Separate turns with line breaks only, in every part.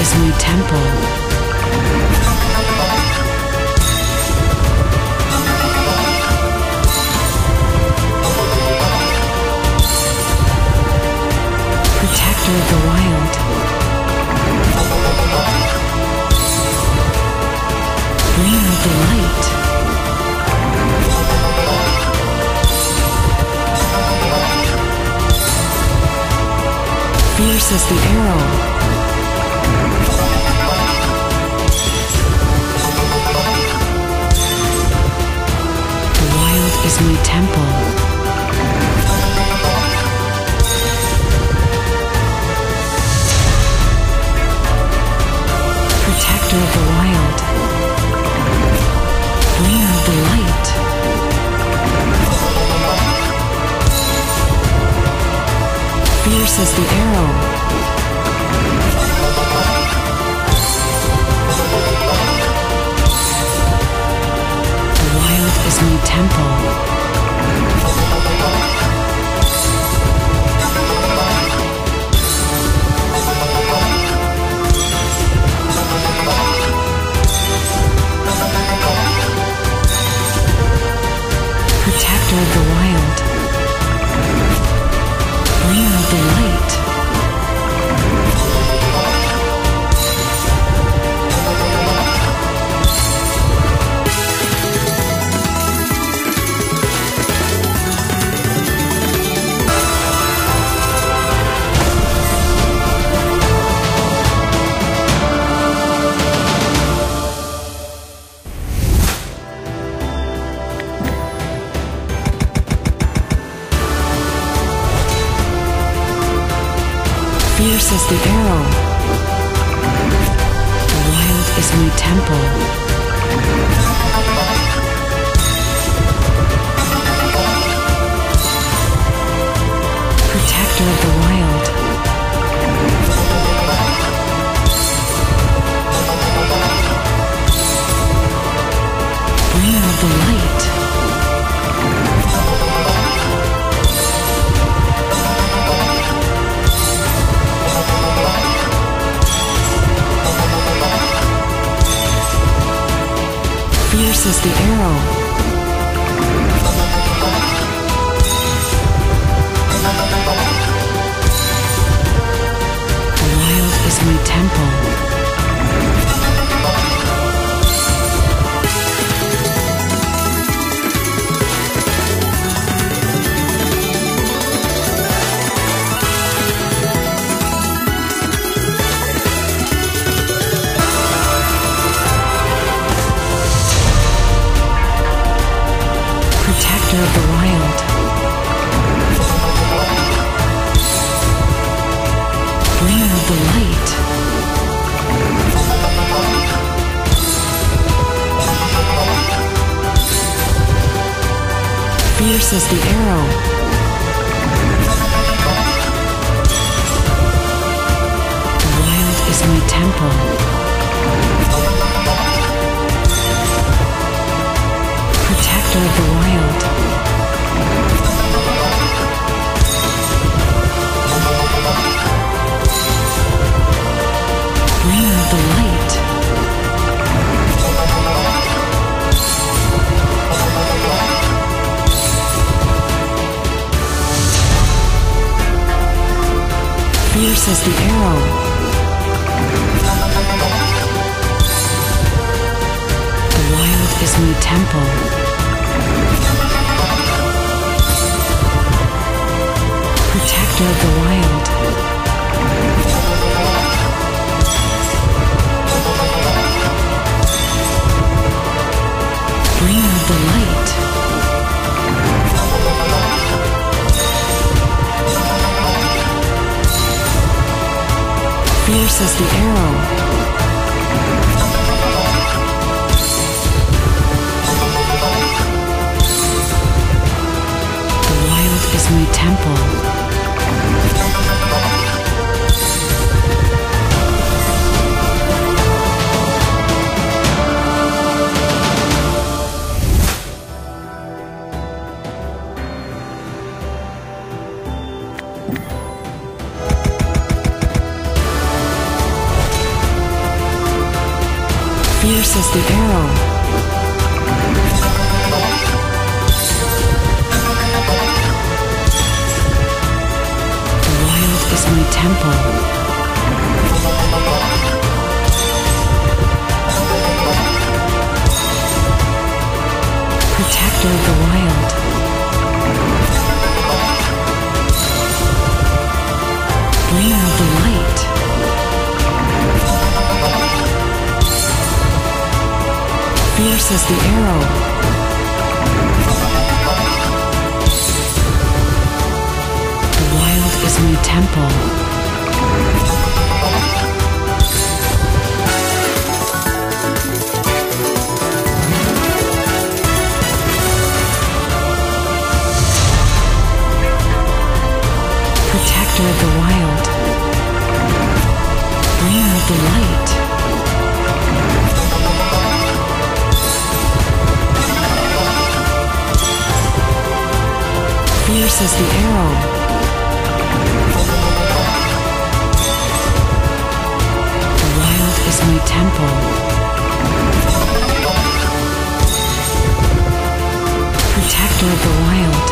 is my temple. Protector of the wild. Bringer of the light. Fierce as the arrow. The wild is my temple. Protector of the wild. Bringer of the light. Fierce as the arrow. The wild is my temple. Protector of the wild. Bringer of the light. Fierce as the arrow. The wild is my temple. Protector of the wild. Bringer of the light. Fierce as the arrow. The wild is my temple. Protector of the wild. Bringer of the light. Fierce as the arrow. The wild is my temple. Protector of the wild. Bringer of the light. Fierce as the arrow. The wild is my temple. Protector of the wild. Bringer of the light. Fierce as the arrow. The wild is my temple. Fierce as the arrow. The wild is my temple. Protector of the wild. Bringer of the light. Fierce as the arrow. The wild is my temple. Protector of the wild. Bringer of the light. Fierce as the arrow. The wild is my temple. Protector of the wild.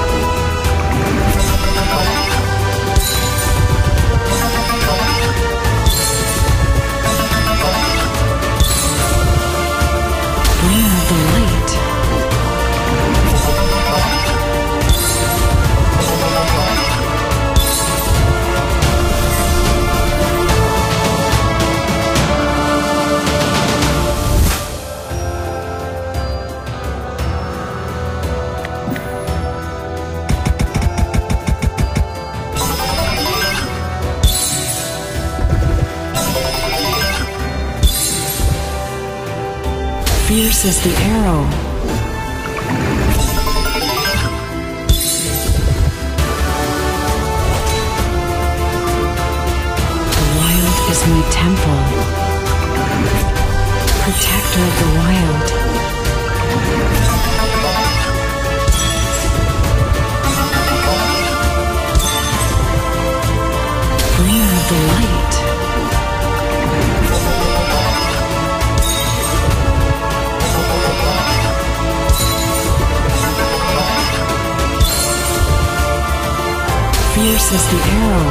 Bringer of the light. Fierce as the arrow. The wild is my temple. Protector of the wild. Bringer of the light. Fierce as the arrow.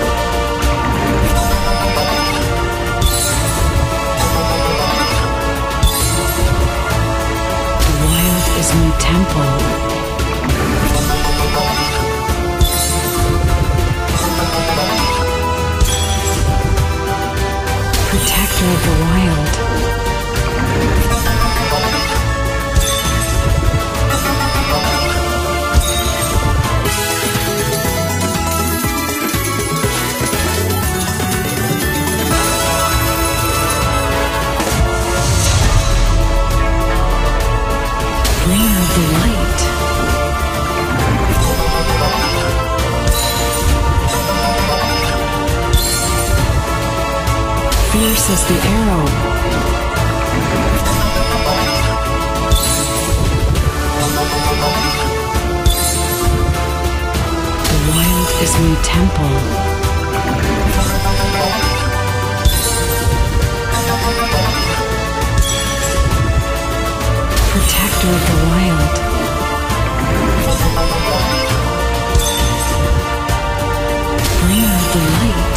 The wild is my temple. Protector of the wild. Fierce as the arrow. The wild is my temple. Protector of the wild. Bringer of the light.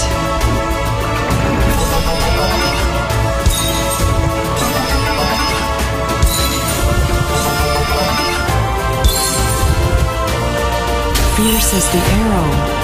Fierce as the arrow.